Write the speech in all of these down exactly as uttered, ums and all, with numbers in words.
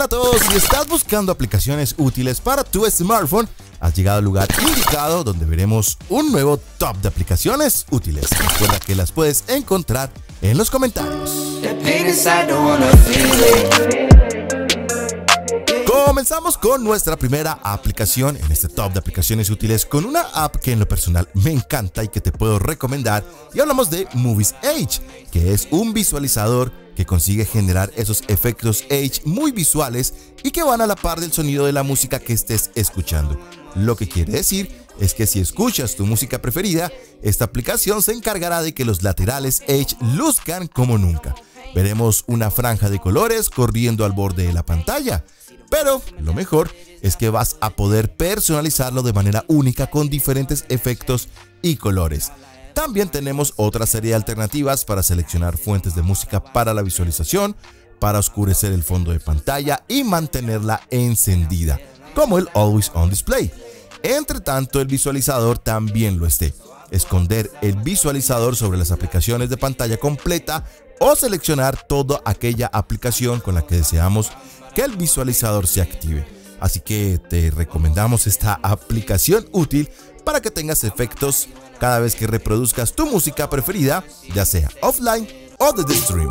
Hola a todos, si estás buscando aplicaciones útiles para tu smartphone, has llegado al lugar indicado donde veremos un nuevo top de aplicaciones útiles. Recuerda que las puedes encontrar en los comentarios. Comenzamos con nuestra primera aplicación en este top de aplicaciones útiles con una app que en lo personal me encanta y que te puedo recomendar, y hablamos de Movies Edge, que es un visualizador que consigue generar esos efectos Edge muy visuales y que van a la par del sonido de la música que estés escuchando. Lo que quiere decir es que si escuchas tu música preferida, esta aplicación se encargará de que los laterales Edge luzcan como nunca. Veremos una franja de colores corriendo al borde de la pantalla, pero lo mejor es que vas a poder personalizarlo de manera única con diferentes efectos y colores. También tenemos otra serie de alternativas para seleccionar fuentes de música para la visualización, para oscurecer el fondo de pantalla y mantenerla encendida, como el Always On Display. Entre tanto, el visualizador también lo esté. Esconder el visualizador sobre las aplicaciones de pantalla completa o seleccionar toda aquella aplicación con la que deseamos que el visualizador se active. Así que te recomendamos esta aplicación útil para que tengas efectos cada vez que reproduzcas tu música preferida, ya sea offline o desde streaming.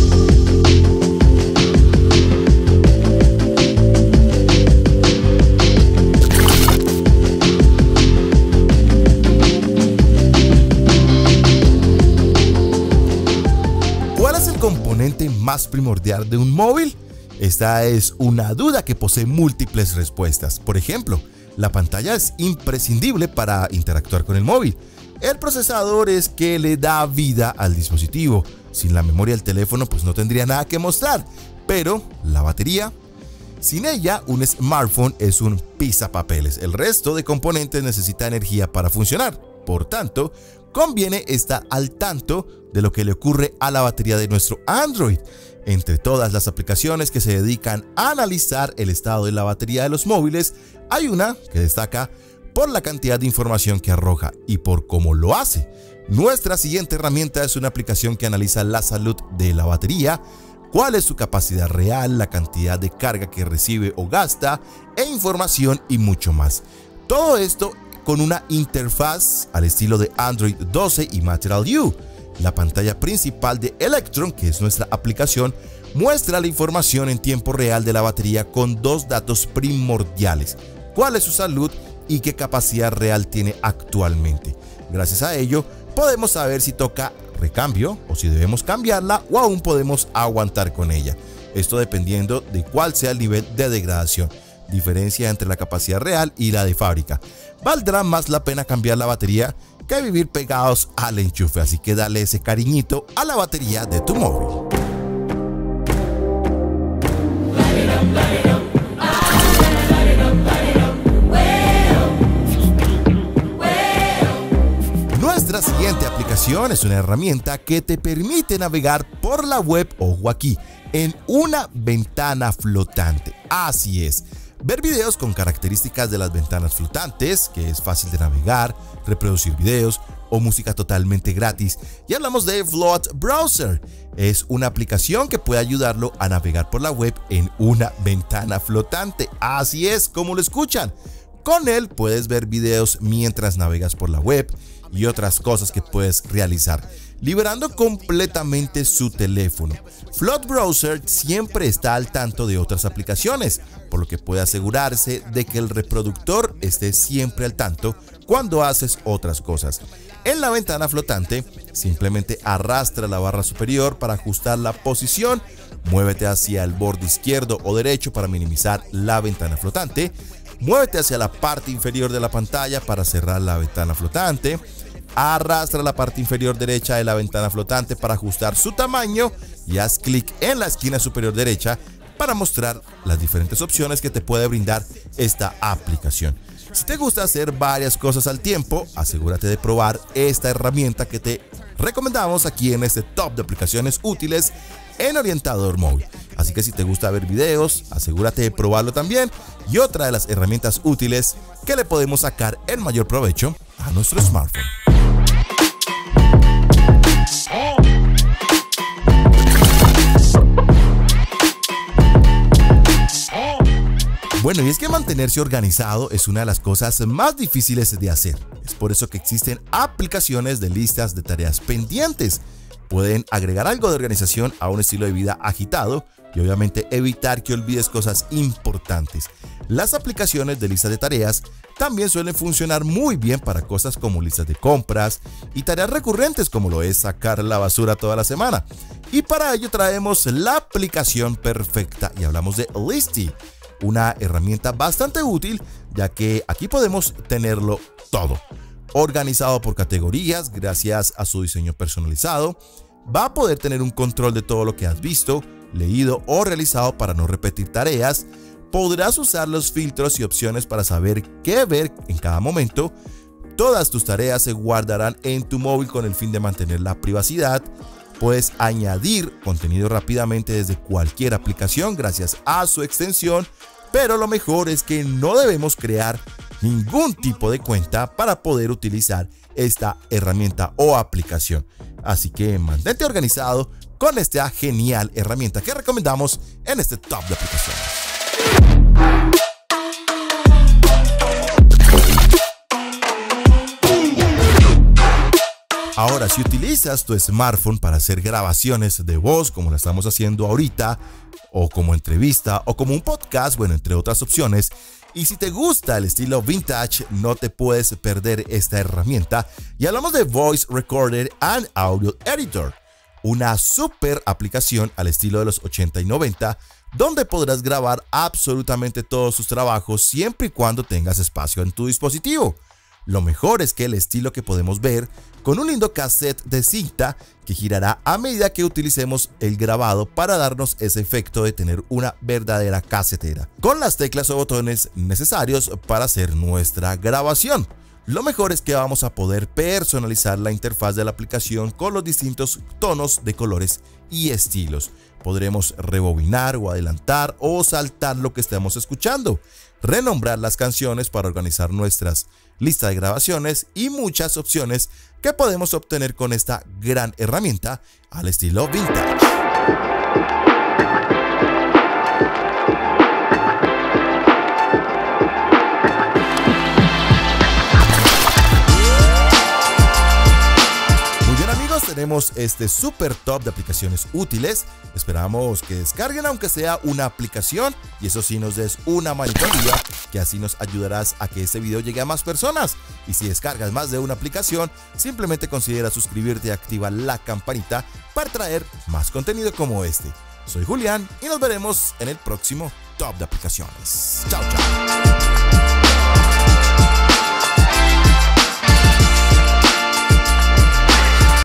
¿Cuál es el componente más primordial de un móvil? Esta es una duda que posee múltiples respuestas. Por ejemplo, la pantalla es imprescindible para interactuar con el móvil. El procesador es que le da vida al dispositivo. Sin la memoria del teléfono, pues no tendría nada que mostrar. Pero la batería, sin ella, un smartphone es un pisapapeles. El resto de componentes necesita energía para funcionar. Por tanto, conviene estar al tanto de lo que le ocurre a la batería de nuestro Android. Entre todas las aplicaciones que se dedican a analizar el estado de la batería de los móviles, hay una que destaca por la cantidad de información que arroja y por cómo lo hace. Nuestra siguiente herramienta es una aplicación que analiza la salud de la batería, cuál es su capacidad real, la cantidad de carga que recibe o gasta, e información y mucho más. Todo esto con una interfaz al estilo de Android doce y Material You. La pantalla principal de Electron, que es nuestra aplicación, muestra la información en tiempo real de la batería con dos datos primordiales: cuál es su salud y qué capacidad real tiene actualmente. Gracias a ello, podemos saber si toca recambio o si debemos cambiarla o aún podemos aguantar con ella. Esto dependiendo de cuál sea el nivel de degradación. Diferencia entre la capacidad real y la de fábrica. Valdrá más la pena cambiar la batería que vivir pegados al enchufe, así que dale ese cariñito a la batería de tu móvil. Nuestra siguiente aplicación es una herramienta que te permite navegar por la web, ojo aquí, en una ventana flotante. Así es. Ver videos con características de las ventanas flotantes, que es fácil de navegar, reproducir videos o música totalmente gratis. Y hablamos de Float Browser. Es una aplicación que puede ayudarlo a navegar por la web en una ventana flotante. Así es, como lo escuchan. Con él puedes ver videos mientras navegas por la web y otras cosas que puedes realizar, liberando completamente su teléfono. Float Browser siempre está al tanto de otras aplicaciones, por lo que puede asegurarse de que el reproductor esté siempre al tanto cuando haces otras cosas. En la ventana flotante, simplemente arrastra la barra superior para ajustar la posición, muévete hacia el borde izquierdo o derecho para minimizar la ventana flotante, muévete hacia la parte inferior de la pantalla para cerrar la ventana flotante, arrastra la parte inferior derecha de la ventana flotante para ajustar su tamaño y haz clic en la esquina superior derecha para mostrar las diferentes opciones que te puede brindar esta aplicación. Si te gusta hacer varias cosas al tiempo, asegúrate de probar esta herramienta que te recomendamos aquí en este top de aplicaciones útiles en Orientador Móvil. Así que si te gusta ver videos, asegúrate de probarlo también. Y otra de las herramientas útiles que le podemos sacar el mayor provecho a nuestro smartphone. Bueno, y es que mantenerse organizado es una de las cosas más difíciles de hacer. Es por eso que existen aplicaciones de listas de tareas pendientes. Pueden agregar algo de organización a un estilo de vida agitado y obviamente evitar que olvides cosas importantes. Las aplicaciones de listas de tareas también suelen funcionar muy bien para cosas como listas de compras y tareas recurrentes como lo es sacar la basura toda la semana. Y para ello traemos la aplicación perfecta y hablamos de Listy, una herramienta bastante útil ya que aquí podemos tenerlo todo. Organizado por categorías gracias a su diseño personalizado, va a poder tener un control de todo lo que has visto, leído o realizado para no repetir tareas. Podrás usar los filtros y opciones para saber qué ver en cada momento. Todas tus tareas se guardarán en tu móvil con el fin de mantener la privacidad. Puedes añadir contenido rápidamente desde cualquier aplicación gracias a su extensión, pero lo mejor es que no debemos crear ningún tipo de cuenta para poder utilizar esta herramienta o aplicación. Así que mantente organizado con esta genial herramienta que recomendamos en este top de aplicaciones. Ahora, si utilizas tu smartphone para hacer grabaciones de voz como la estamos haciendo ahorita, o como entrevista, o como un podcast, bueno, entre otras opciones, y si te gusta el estilo vintage, no te puedes perder esta herramienta. Y hablamos de Voice Recorder and Audio Editor, una super aplicación al estilo de los ochenta y noventa, donde podrás grabar absolutamente todos tus trabajos siempre y cuando tengas espacio en tu dispositivo. Lo mejor es que el estilo que podemos ver con un lindo cassette de cinta que girará a medida que utilicemos el grabado para darnos ese efecto de tener una verdadera casetera, con las teclas o botones necesarios para hacer nuestra grabación. Lo mejor es que vamos a poder personalizar la interfaz de la aplicación con los distintos tonos de colores y estilos. Podremos rebobinar o adelantar o saltar lo que estemos escuchando, renombrar las canciones para organizar nuestras listas de grabaciones y muchas opciones que podemos obtener con esta gran herramienta al estilo vintage. Tenemos este super top de aplicaciones útiles. Esperamos que descarguen aunque sea una aplicación y eso sí nos des una manita arriba, que así nos ayudarás a que este video llegue a más personas. Y si descargas más de una aplicación, simplemente considera suscribirte y activa la campanita para traer más contenido como este. Soy Julián y nos veremos en el próximo top de aplicaciones. Chao, chao.